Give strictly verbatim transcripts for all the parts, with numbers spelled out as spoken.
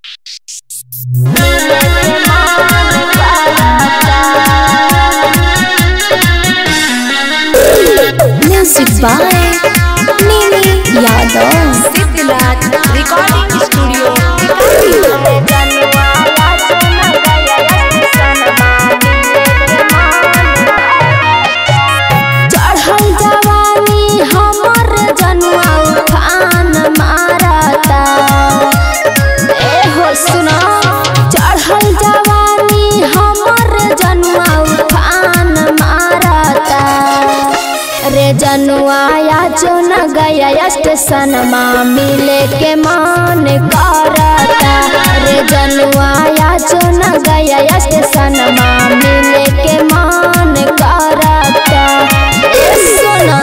Music by Nini Yadav. Siddhnath recording studio. चढ़ल जवानी हमर जनुआ उफान मारता। ए हो सुनो, चढ़ल जवानी हमर जनुआ उफान मारता। रे जनुआ जो न गया स्टेशन माँ मिले के मान करता। रे जनुआ जो न गया स्टेशन माँ मिले के मान करता। ए सोना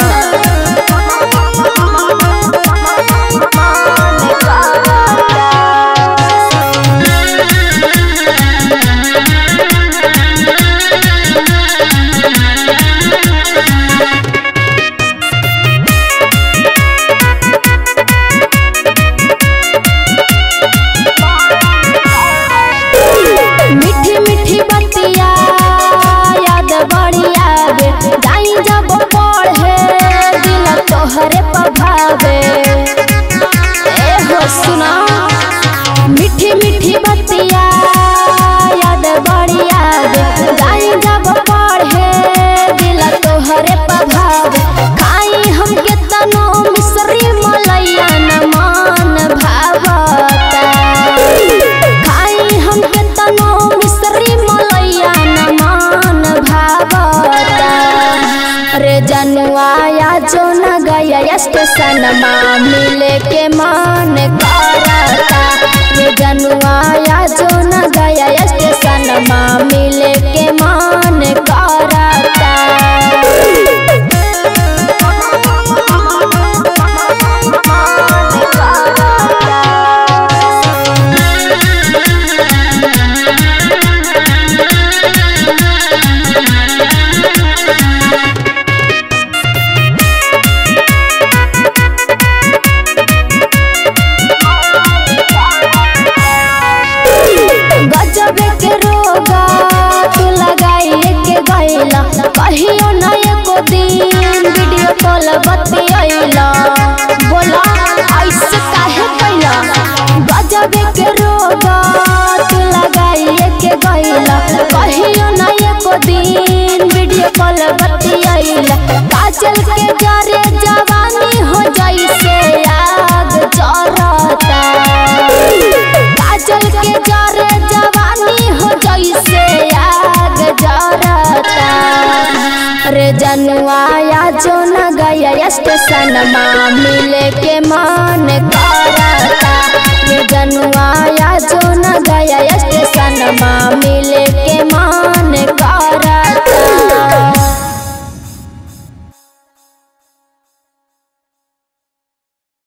मीठी मीठी बतिया याद बढ़िया बे। जाई जब पढ़े दिल तोहरे पभावे। ए हो सुना, मीठी मीठी बतिया याद बढ़िया बे। जाई जब पढ़े दिल तोहरे पभावे। खाई हम के तनो मिसरी मलैया न मान भावता। खाई हम के तनो मिसरी मलैया न मान भावता। रे जनुआ जो न गया स्टेशन माँ मिले के मान करता। रे जनुआ जो न गया स्टेशन माँ मिले के मान करता। गजब के रोगा तू लगाई के गैला। कहियो न एको दिन वीडियो कॉल बतियैला। बोला ऐसे काहे कैला। गजब के रोगा तू लगाई के गैला। कहियो न एको दिन वीडियो कॉल बतियैला। काजल के जरे जवानी हो जैसे आग जरता। काजल के जरे जवानी हो जैसे आग जरता। रे जनुआ जो न गया स्टेशन माँ मिले के मान